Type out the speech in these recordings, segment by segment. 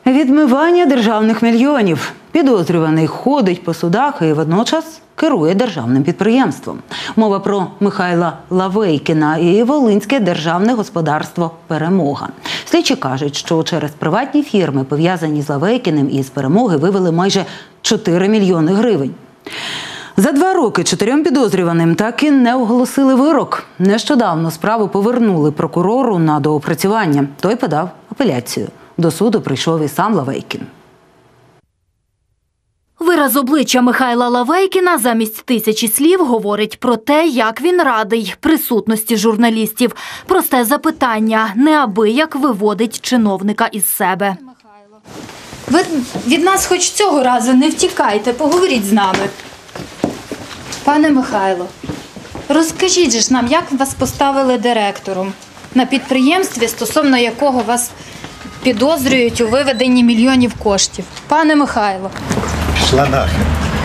Відмивання державних мільйонів. Підозрюваний ходить по судах і водночас керує державним підприємством. Мова про Михайла Лавейкіна і Волинське державне господарство «Перемога». Слідчі кажуть, що через приватні фірми, пов'язані з Лавейкіним і з «Перемоги», вивели майже 4 мільйони гривень. За 2 роки 4 підозрюваним так і не оголосили вирок. Нещодавно справу повернули прокурору на доопрацювання. Той подав апеляцію. До суду прийшов і сам Лавейкін. Вираз обличчя Михайла Лавейкіна замість 1000 слів говорить про те, як він радий присутності журналістів. Просте запитання – неабияк виводить чиновника із себе. Ви від нас хоч цього разу не втікайте, поговоріть з нами. Пане Михайло, розкажіть же нам, як вас поставили директором на підприємстві, стосовно якого вас підозрюють у виведенні мільйонів коштів. Пане Михайло. Пішла нахер.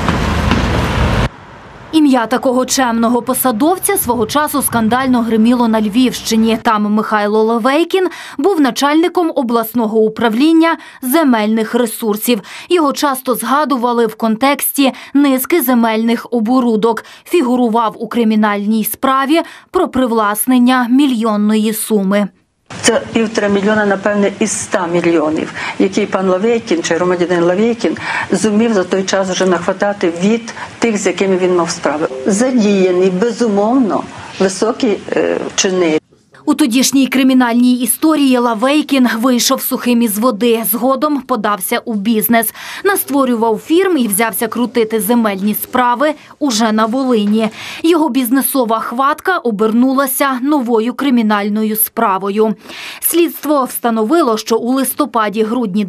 Ім'я такого чемного посадовця свого часу скандально гриміло на Львівщині. Там Михайло Лавейкін був начальником обласного управління земельних ресурсів. Його часто згадували в контексті низки земельних оборудок. Фігурував у кримінальній справі про привласнення мільйонної суми. Це 1,5 мільйона, напевне, із 100 мільйонів, який пан Лавейкін, чи громадянин Лавейкін, зумів за той час вже нахватати від тих, з якими він мав справи. Задіяний, безумовно, високі чини. У тодішній кримінальній історії Лавейкін вийшов сухим із води, згодом подався у бізнес. Настворював фірм і взявся крутити земельні справи уже на Волині. Його бізнесова хватка обернулася новою кримінальною справою. Слідство встановило, що у листопаді-грудні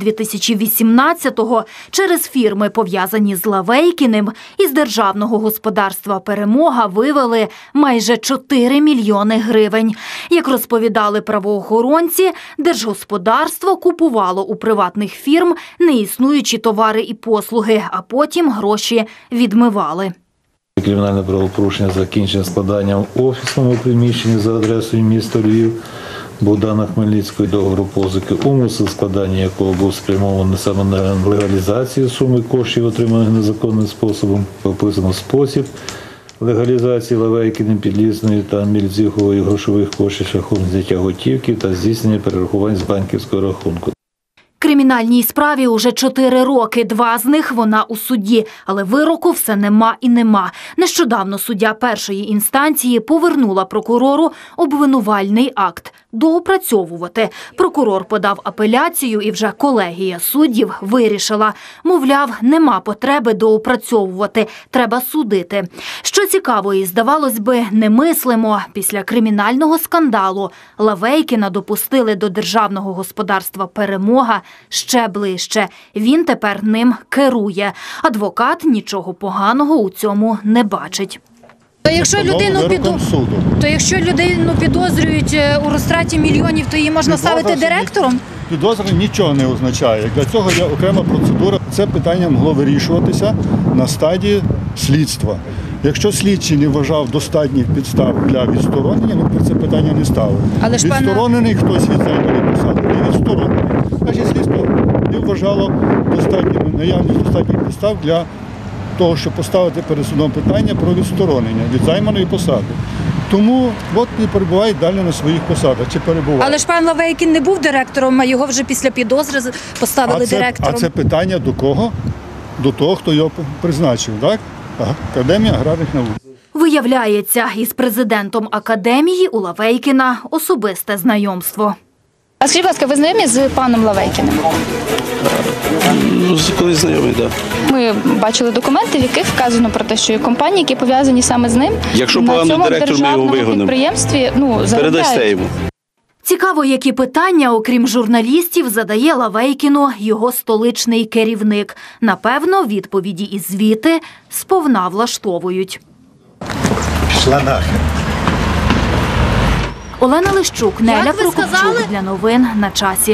2018-го через фірми, пов'язані з Лавейкіним, із державного господарства «Перемога» вивели майже 4 мільйони гривень. Як розповідали правоохоронці, держгосподарство купувало у приватних фірм неіснуючі товари і послуги, а потім гроші відмивали. Кримінальне правопорушення закінчено складанням офісному приміщенні за адресою міста Львів Богдана Хмельницького договору позики, умисел складання якого був спрямований саме на легалізацію суми коштів, отриманих незаконним способом, описано спосіб легалізації Лавейкіним підлісної та Мільзіхової грошових коштів шляхом зняття готівки та здійснення перерахувань з банківського рахунку. Кримінальній справі уже 4 роки, 2 з них вона у суді, але вироку все нема і нема. Нещодавно суддя першої інстанції повернула прокурору обвинувальний акт доопрацьовувати. Прокурор подав апеляцію і вже колегія суддів вирішила. Мовляв, нема потреби доопрацьовувати, треба судити. Що цікаво і, здавалось би, немислимо, після кримінального скандалу Лавейкіна допустили до державного господарства «Перемога» ще ближче. Він тепер ним керує. Адвокат нічого поганого у цьому не бачить. То якщо людину підозрюють у розтраті мільйонів, то її можна ставити директором? Підозра нічого не означає. Для цього є окрема процедура. Це питання могло вирішуватися на стадії слідства. Якщо слідчий не вважав достатніх підстав для відсторонення, ми про це питання не ставили. Відсторонений хтось від займаної посади, не відсторонений. Значить, слідство не вважало наявність достатніх підстав для того, щоб поставити перед судом питання про відсторонення від займаної посади. Тому от і перебувають далі на своїх посадах. Чи перебувають. Але ж пан Лавейкін не був директором, а його вже після підозри поставили директором. А це питання до кого? До того, хто його призначив, так? Академія аграрних наук. Виявляється, із президентом академії у Лавейкіна особисте знайомство. А скажіть, будь ласка, ви знайомі з паном Лавейкіним? Колись знайомий, так. Ми бачили документи, в яких вказано про те, що є компанії, які пов'язані саме з ним. Якщо на поганий цьому директор, ми його вигонимо. Підприємстві, передасте йому. Цікаво, які питання, окрім журналістів, задає Лавейкіну його столичний керівник. Напевно, відповіді і звіти сповна влаштовують. Пішла нахер. Олена Лищук, Неля Прокопчук для новин на часі.